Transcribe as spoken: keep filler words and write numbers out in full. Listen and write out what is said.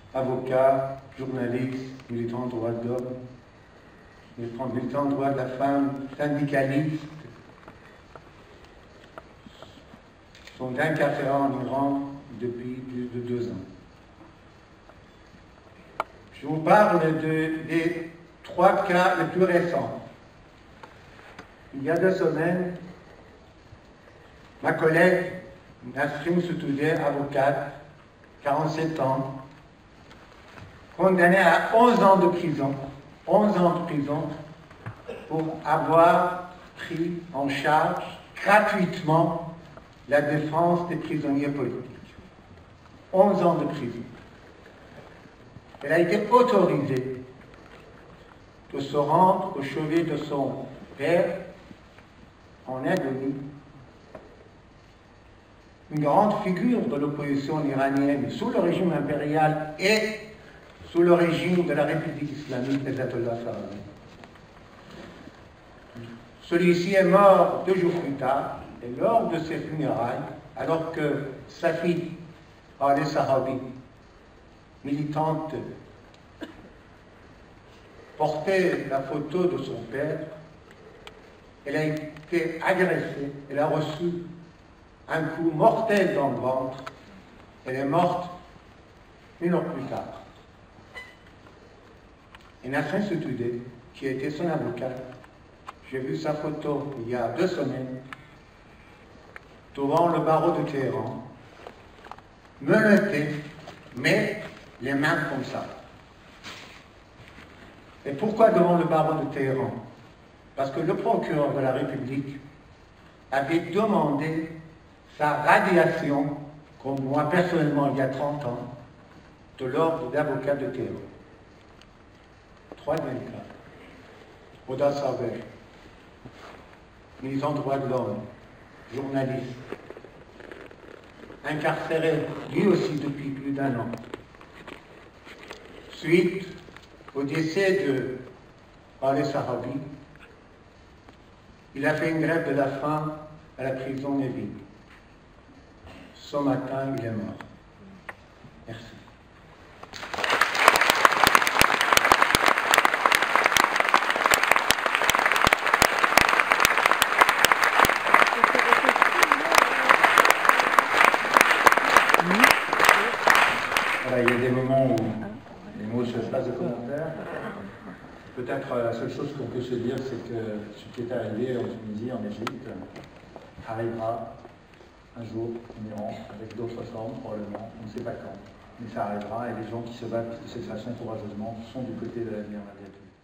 avocat, journaliste, militant de droits de l'homme, militant de droits de la femme, syndicaliste, sont incarcérés en Iran depuis plus de deux ans. Je vous parle de, des trois cas les plus récents. Il y a deux semaines, ma collègue Nasrin Sotoudeh, avocate, quarante-sept ans, condamnée à onze ans de prison, onze ans de prison, pour avoir pris en charge gratuitement la défense des prisonniers politiques. onze ans de prison. Elle a été autorisée de se rendre au chevet de son père en Indonésie, une grande figure de l'opposition iranienne sous le régime impérial et sous le régime de la République islamique des Ayatollahs Khamenei. Celui-ci est mort deux jours plus tard, et lors de ses funérailles, alors que sa fille, Aleh Sahabi, militante, portait la photo de son père, elle a été agressée, elle a reçu un coup mortel dans le ventre, elle est morte une heure plus tard. Et Nasrin Sotoudeh, qui était son avocate, j'ai vu sa photo il y a deux semaines, devant le barreau de Téhéran, menottée, mais les mains comme ça. Et pourquoi devant le barreau de Téhéran? Parce que le procureur de la République avait demandé sa radiation, comme moi personnellement il y a trente ans, de l'ordre d'avocat de Téhéran. Troisième cas, Hoda Saveh, militant droits de l'homme, journaliste, incarcéré lui aussi depuis plus d'un an, suite au décès de Aleh Sahabi. Il a fait une grève de la faim à la prison Evin. Ce matin, il est mort. Merci. Voilà, il y a des moments où les mots se passent de commentaires. Peut-être la seule chose qu'on peut se dire, c'est que ce qui est arrivé en Tunisie, en Égypte, arrivera un jour en Iran, avec d'autres formes probablement, on ne sait pas quand, mais ça arrivera, et les gens qui se battent de cette façon courageusement sont du côté de l'avenir malgré tout.